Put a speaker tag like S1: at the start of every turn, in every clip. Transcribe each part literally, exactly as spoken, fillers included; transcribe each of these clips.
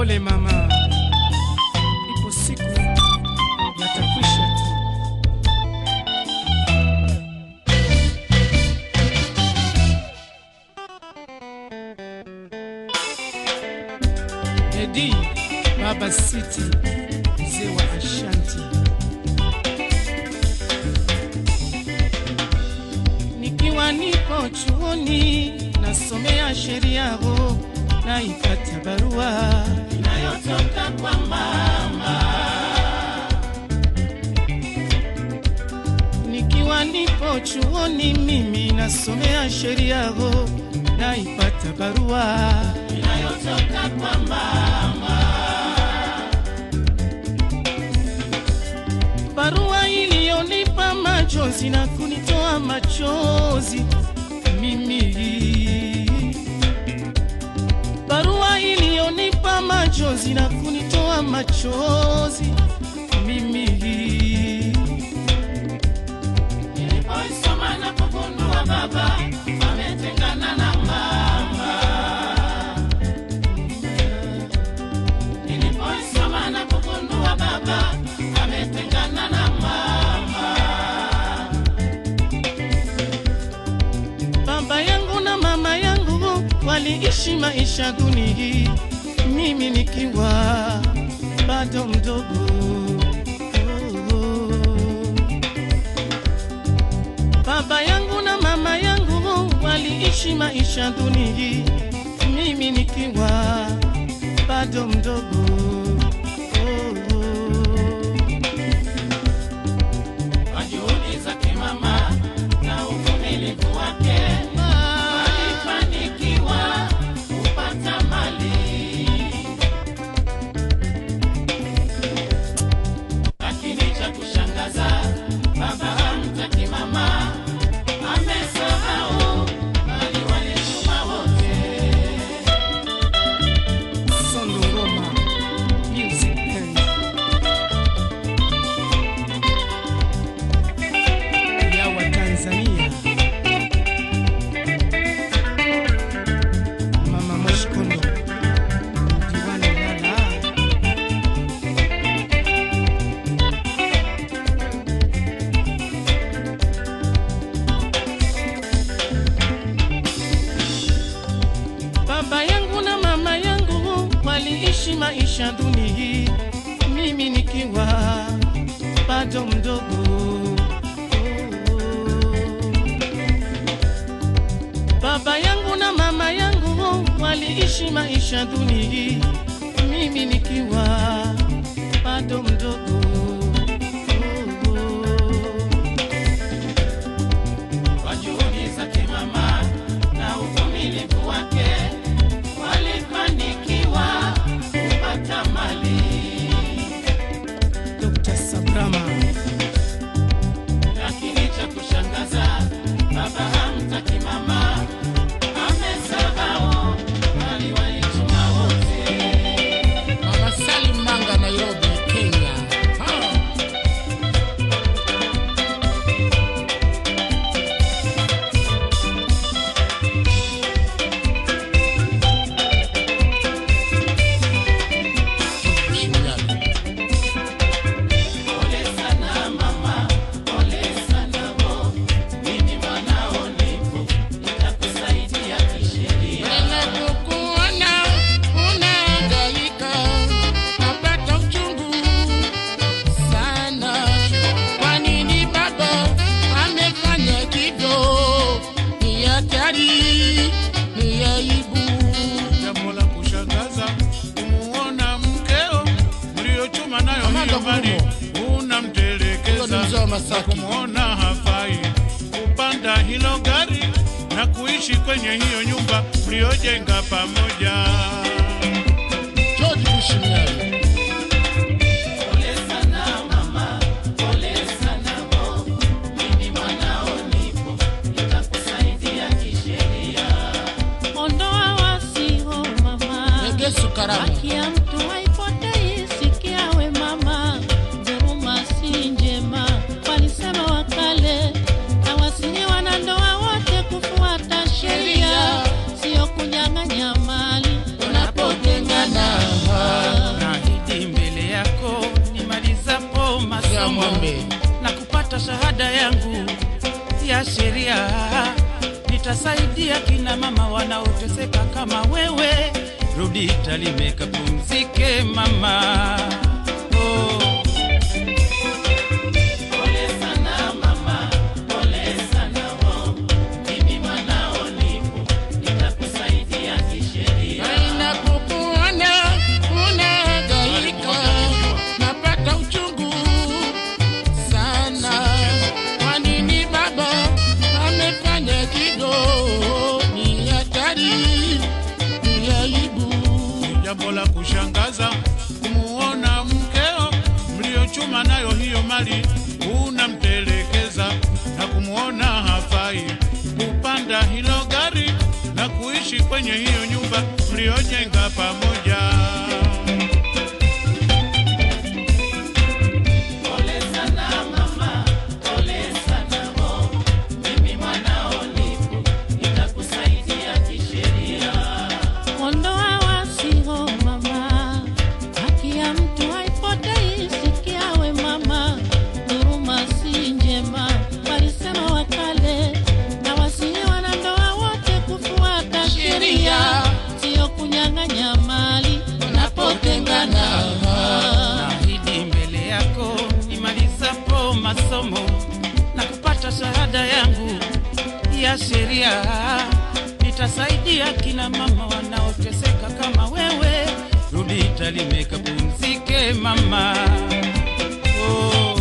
S1: Pole mama, ipo siku yatakwisha tu. Edi Baba City, mzee wa Ashanti. Nikiwa nipo chuoni nasomea sheria ho, naipata barua inayotoka kwa mama. Nikiwa nipo chuoni mimi nasomea sheria ho, naipata barua inayotoka kwa mama. Barua iliyonipa machozi na kunitoa machozi mimi. Barua iliyonipa machozi na kunitoa machozi mimi. Nilipoisoma na kugundua baba ametengana na mama. Nilipoisoma na kugundua baba ametengana na mama. Baba yangu na mama yangu waliishi maisha duni, mimi nikiwa bado mdogo. Baba yangu na mama yangu waliishi maisha duni, mimi nikiwa bado mdogo. Juhudi zake mama na uvumilivu wake walifanikiwa kupata mali. Lakini cha kushangaza baba hamtaki mama, amesahau mali walichuma wote. Sondo Ngoma Music Band. Ya wa Tanzania. Mama Moshkondo Diwani Lala. Baba yangu na mama yangu waliishi maisha duni, mimi nikiwa bado mdogo. Baba yangu na mama yangu waliishi maisha duni, mimi nikiwa bado mdogo. Kwa juhudi zake mama na uvumilivu wake walifanikiwa kupata mali. Dokta Sabrama. Lakini cha kushangaza baba hamtaki mama, amesahau mali walichuma wote. Mama Salim Manga, Nairobi, Kenya. Pole sana mama, pole sana bo, mimi mwanao nipo, nitakusaidia kisheria.
S2: Ninapokuona unahangaika, napata uchungu sana. Kwa nini baba amefanya hivyo? Ni hatari, ni aibu.
S3: Jambo la kushangaza kumuona mkeo mliochuma nayo
S2: Amanda
S3: nyumbani
S2: Huyo ni
S3: unamtelekeza,
S2: mzee wa Masaki.
S3: kumuona hafai kupanda hilo gari na kuishi kwenye hiyo nyumba mliojenga pamoja.
S2: George Bushimiani.
S1: Pole sana mama, pole sana bo, mimi mwanao nipo, nitakusaidia kisheria. Ondoa wasio mama,
S2: Negesu Karama.
S1: haki ya mtu haipotei, sikia we mama, dhuluma si njema, walisema wakale, na wasihi wanandoa wote kufuata sheria, sio kunyang'anya mali unapotengana.
S4: shahada yangu ya sheria, nitasaidia kina mama wanaoteseka kama wewe. Rudi Tarime kapumzike mama. Oh.
S3: Jambo la kushangaza kumuona mkeo mliochuma nayo hiyo mali unamtelekeza, na kumuona hafai kupanda hilo gari na kuishi kwenye hiyo nyumba mliojenga pamoja.
S4: Na kupata shahada yangu ya sheria, nitasaidia kina mama wanaoteseka kama wewe. Rudi Tarime kapumzike mama. Oh.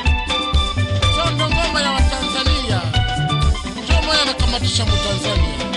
S2: Tanzania.